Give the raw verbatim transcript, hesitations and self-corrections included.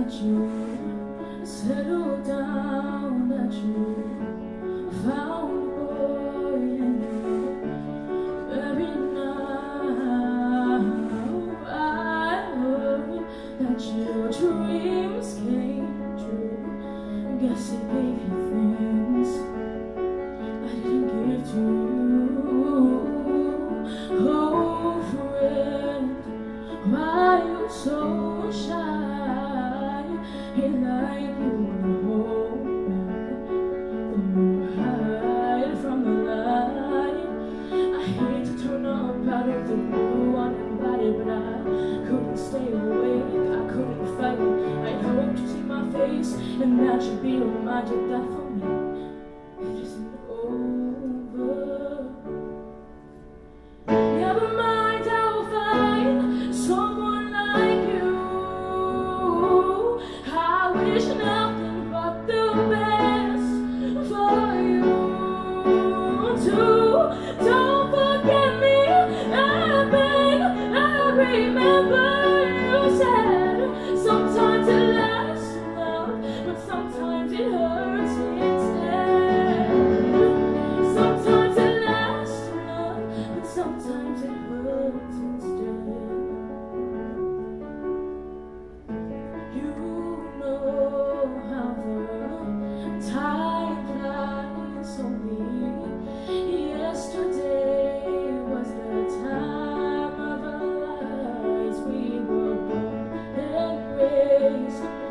that you settled down, that you found a boy and you're married now. I heard that your dreams came true. Guess it gave you things I didn't give to you. Oh, friend, why you so shy? Ain't like you wanna hold back or hide from the light. I hate to turn up out of the blue uninvited, but I couldn't stay awake, I couldn't fight it. I hoped to see my face and that you'd be reminded that for me it isn't over. Never mind, I'll find someone like you. I wish nothing but the best for you too. Don't forget me, I beg, I remember you said sometimes it lasts love, but sometimes it hurts instead. Sometimes it lasts love, but sometimes it hurts instead. You know how the time flies only. Yesterday was the time of our lives. We were born and raised